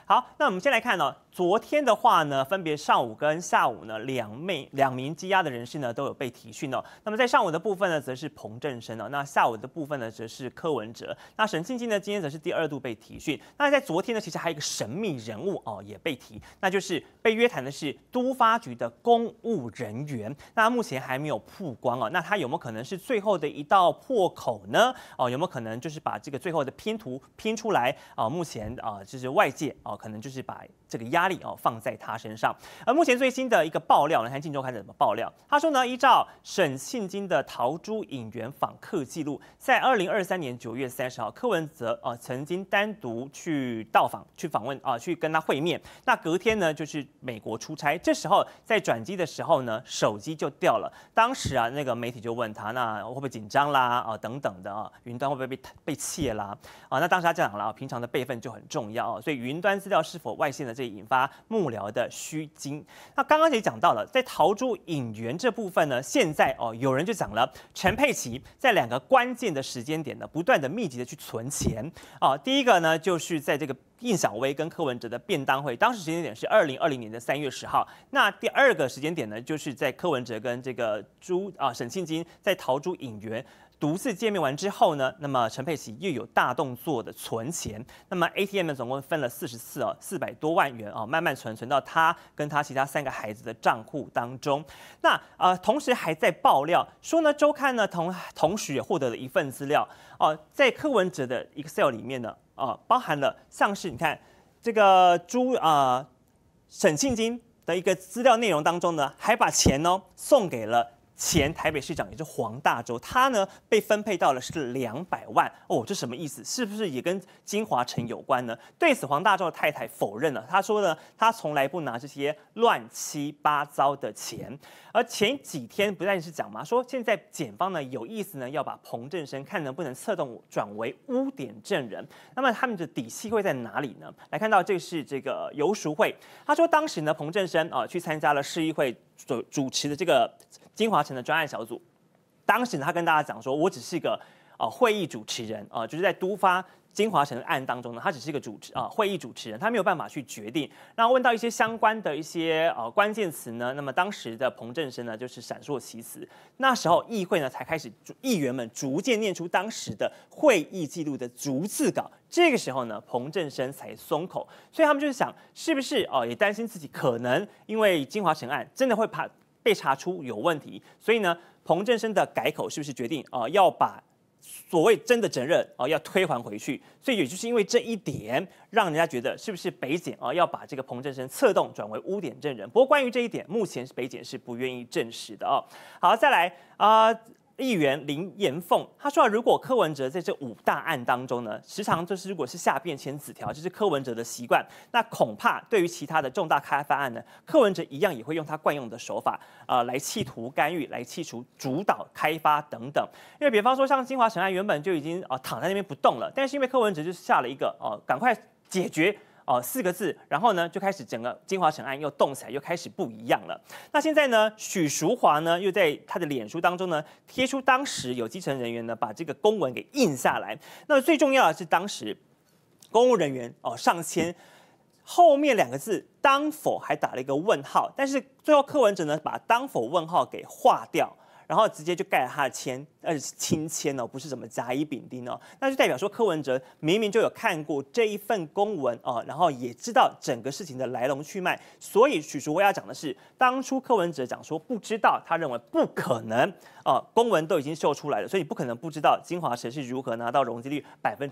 好，那我们先来看呢，昨天的话呢，分别上午跟下午呢，两名羁押的人士呢都有被提讯哦。那么在上午的部分呢，则是彭正生哦，那下午的部分呢，则是柯文哲。那沈庆金呢，今天则是第2度被提讯。那在昨天呢，其实还有一个神秘人物哦，也被提，那就是被约谈的是都发局的公务人员。那目前还没有曝光哦，那他有没有可能是最后的一道破口呢？哦，有没有可能就是把这个最后的拼图拼出来？目前就是外界可能就是把这个压力放在他身上。而目前最新的一个爆料呢，看《镜周刊》怎么爆料。他说呢，依照沈庆金的陶朱隐园访客记录，在2023年9月30号，柯文哲曾经单独去到访、去访问去跟他会面。那隔天呢，就是美国出差，这时候在转机的时候呢，手机就掉了。当时那个媒体就问他，那会不会紧张啦？等等的云端会不会被窃啦？那当时他讲了，平常的备份就很重要所以云端资料是否外泄呢？这引发幕僚的虚惊。那刚刚也讲到了，在陶朱隐园这部分呢，现在有人就讲了，陈佩琪在2个关键的时间点呢，不断的密集的去存钱第一个呢，就是在这个应小薇跟柯文哲的便当会，当时时间点是2020年的3月10号。那第2个时间点呢，就是在柯文哲跟这个沈庆金在陶朱隐园独自见面完之后呢，那么陈佩琪又有大动作的存钱，那么 ATM 呢总共分了400多万元慢慢存到他跟他其他3个孩子的账户当中。那同时还在爆料说呢，周刊呢同时也获得了一份资料在柯文哲的 Excel 里面呢包含了像是你看这个沈庆金的一个资料内容当中呢，还把钱送给了前台北市长，也就是黄大洲，他呢被分配到了是200万这什么意思？是不是也跟金华城有关呢？对此，黄大洲的太太否认了，他说呢，他从来不拿这些乱七八糟的钱。而前几天不但是讲嘛，说现在检方呢有意思呢，要把彭正生看能不能策动转为污点证人。那么他们的底细会在哪里呢？来看到这是这个游淑慧，他说当时呢，彭正生去参加了市议会主持的这个金华城的专案小组，当时他跟大家讲说，我只是一个会议主持人就是在都发金华城的案当中呢，他只是一个会议主持人，他没有办法去决定。那问到一些相关的一些关键词呢，那么当时的彭正生呢就是闪烁其词。那时候议会呢才开始议员们逐渐念出当时的会议记录的逐字稿。这个时候呢，彭正生才松口，所以他们就是想，是不是也担心自己可能因为金华城案真的会被查出有问题，所以呢，彭正生的改口是不是决定要把所谓真的责任要推还回去？所以也就是因为这一点，让人家觉得是不是北检要把这个彭正生策动转为污点证人？不过关于这一点，目前北检是不愿意证实的好，再来议员林延凤他说如果柯文哲在这5大案当中呢，时常就是如果是下便签纸条，这是柯文哲的习惯，那恐怕对于其他的重大开发案呢，柯文哲一样也会用他惯用的手法来企图干预，来企图主导开发等等。因为比方说像金华城案原本就已经躺在那边不动了，但是因为柯文哲就下了一个赶快解决4个字，然后呢就开始整个金华城案又动起来，又开始不一样了。那现在呢，许淑华呢又在他的脸书当中呢贴出当时有基层人员呢把这个公文给印下来。那最重要的是当时公务人员上签后面2个字当否还打了一个问号，但是最后柯文哲呢把当否问号给划掉。然后直接就盖了他的签，是亲签不是什么甲乙丙丁那就代表说柯文哲明明就有看过这一份公文然后也知道整个事情的来龙去脉。所以许淑慧要讲的是，当初柯文哲讲说不知道，他认为不可能公文都已经秀出来了，所以你不可能不知道金华城是如何拿到容积率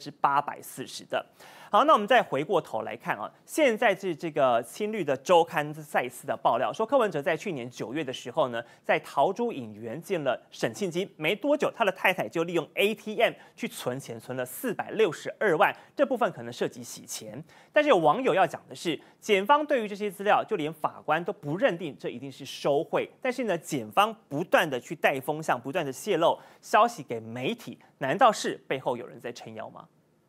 840%的。好，那我们再回过头来看现在是这个青绿的周刊再次的爆料说，柯文哲在去年9月的时候呢，在陶朱隐园见了沈庆金，没多久他的太太就利用 ATM 去存钱，存了462万，这部分可能涉及洗钱。但是有网友要讲的是，检方对于这些资料，就连法官都不认定这一定是收贿，但是呢，检方不断的去带风向，不断的泄露消息给媒体，难道是背后有人在撑腰吗？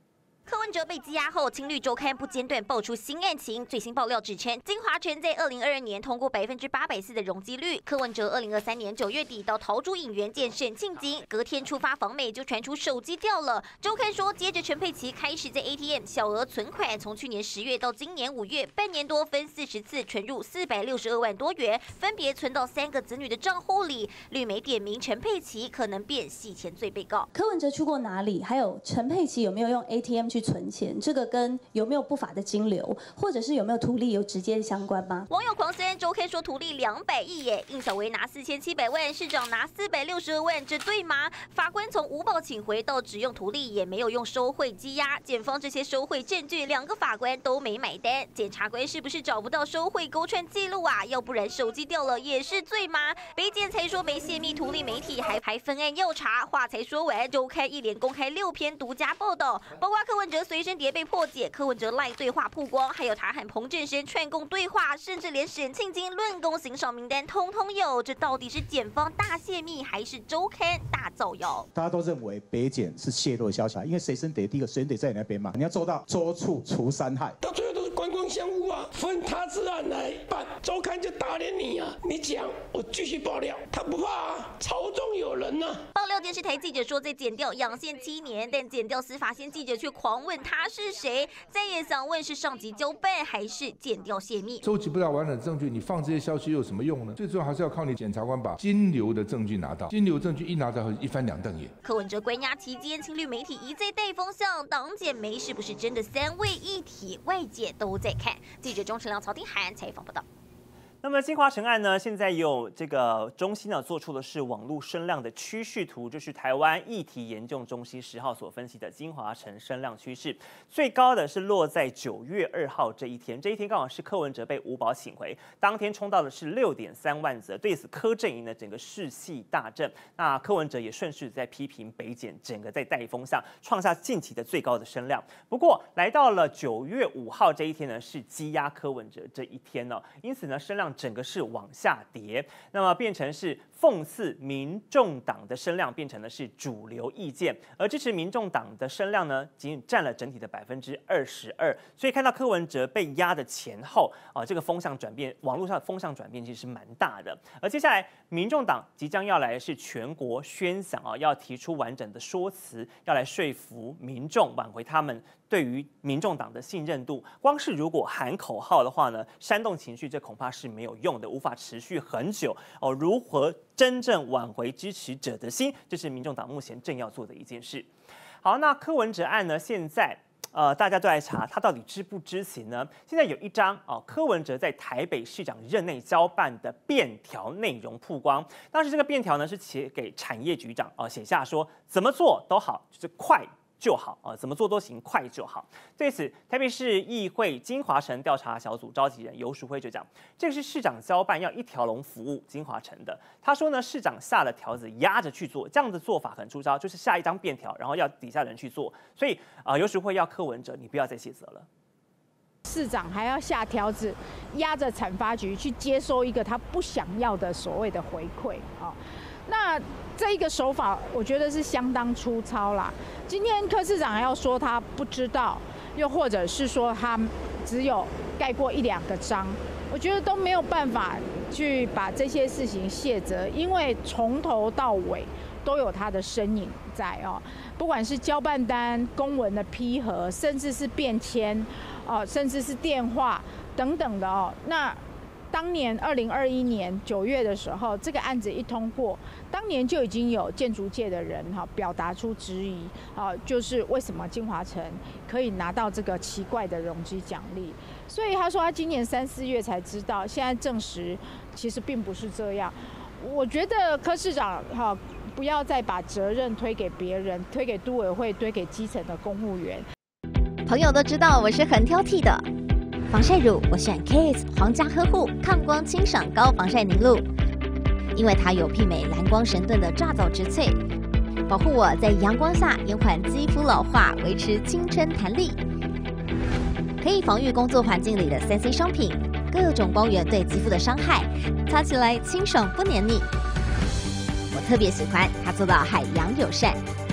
柯文哲被羁押后，青绿周刊不间断爆出新案情。最新爆料指称，金华城在2022年通过840%的容积率。柯文哲2023年9月底到桃竹影园见沈庆京，隔天出发访美就传出手机掉了。周刊说，接着陈佩琪开始在 ATM 小额存款，从去年10月到今年5月，半年多分40次存入462万多元，分别存到3个子女的账户里。绿媒点名陈佩琪可能变洗钱罪被告。 柯文哲去过哪里？还有陈佩琪有没有用 ATM 去存钱？这个跟有没有不法的金流，或者是有没有图利有直接相关吗？ 网友狂酸周刊说图利200亿耶，应小薇拿4700万，市长拿462万，这对吗？法官从无保请回到只用图利，也没有用收贿羁押。检方这些收贿证据，2个法官都没买单。检察官是不是找不到收贿勾串记录啊？要不然手机掉了也是罪吗？北检才说没泄密图利媒体，还分案要查。话才说完，周刊一连公开6篇独家报道，包括柯文哲随身碟被破解，柯文哲赖对话曝光，还有他和彭振声串供对话，甚至连沈庆京论供刑赏名单通通有。这到底是检方大泄密，还是周刊大造谣？ 大家都认为北检是泄露的消息，因为随身碟第一个随身碟在你那边嘛，你要做到捉处除伤害， 到最后都是官官相护啊，分他之案来办，周刊就打脸你啊！你讲我继续爆料，他不怕啊，朝中有人啊。 爆料电视台记者说，在检调养宪7年，但检调司法线记者却狂问他是谁，再也想问是上级交办还是检调泄密。 收集不到完整证据，你放这些消息又有什么用呢？最重要还是要靠你检察官把金流的证据拿到，金流证据一拿到，一翻两瞪眼。 柯文哲关押期间，青绿媒体一再带风向，党检媒是不是真的3位一体？外界都在看。记者钟成亮、曹丁涵采访报道。 那么金华城案呢，现在有这个中心呢做出的是网络声量的趋势图，就是台湾议题研究中心10号所分析的金华城声量趋势，最高的是落在9月2号这一天，这一天刚好是柯文哲被无保请回，当天冲到的是6.3万则，对此柯阵营的整个士气大振，那柯文哲也顺势在批评北检整个在带风向，创下近期的最高的声量。不过来到了9月5号这一天呢，是羁押柯文哲这一天呢，因此呢声量整个是往下跌，那么变成是讽刺民众党的声量变成的是主流意见，而支持民众党的声量呢，仅占了整体的22%。所以看到柯文哲被压的前后这个风向转变，网络上的风向转变其实是蛮大的。而接下来民众党即将要来的是全国宣讲要提出完整的说辞，要来说服民众挽回他们对于民众党的信任度。光是如果喊口号的话呢，煽动情绪，这恐怕是没有用的，无法持续很久如何真正挽回支持者的心，这是民众党目前正要做的一件事。好，那柯文哲案呢，现在大家都来查他到底知不知情呢？现在有一张柯文哲在台北市长任内交办的便条内容曝光。当时这个便条呢是写给产业局长写下说怎么做都好，就是快就好怎么做都行，快就好。对此，台北市议会金华城调查小组召集人游淑慧就讲，这个是市长交办要一条龙服务金华城的。他说呢，市长下了条子压着去做，这样的做法很出招，就是下一张便条，然后要底下人去做。所以游淑慧要柯文哲，你不要再卸责了。 市长还要下条子压着产发局去接收一个他不想要的所谓的回馈那这一个手法，我觉得是相当粗糙啦。今天柯市长还要说他不知道，又或者是说他只有盖过1、2个章，我觉得都没有办法去把这些事情卸责，因为从头到尾都有他的身影在不管是交办单、公文的批核，甚至是便签甚至是电话等等的那当年2021年9月的时候，这个案子一通过，当年就已经有建筑界的人表达出质疑就是为什么金华城可以拿到这个奇怪的容积奖励？所以他说他今年3、4月才知道，现在证实其实并不是这样。我觉得柯市长不要再把责任推给别人，推给都委会，推给基层的公务员。 朋友都知道我是很挑剔的。防晒乳我选 Kiss 皇家呵护抗光清爽高防晒凝露，因为它有媲美蓝光神盾的抓藻植萃，保护我在阳光下延缓肌肤老化，维持青春弹力。可以防御工作环境里的3C 商品，各种光源对肌肤的伤害，擦起来清爽不黏腻。我特别喜欢它做到海洋友善，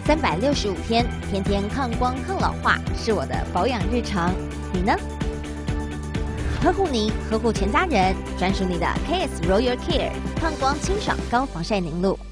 365天，天天抗光抗老化是我的保养日常。你呢？呵护您，呵护全家人，专属你的 KS Royal Care 抗光清爽高防晒凝露。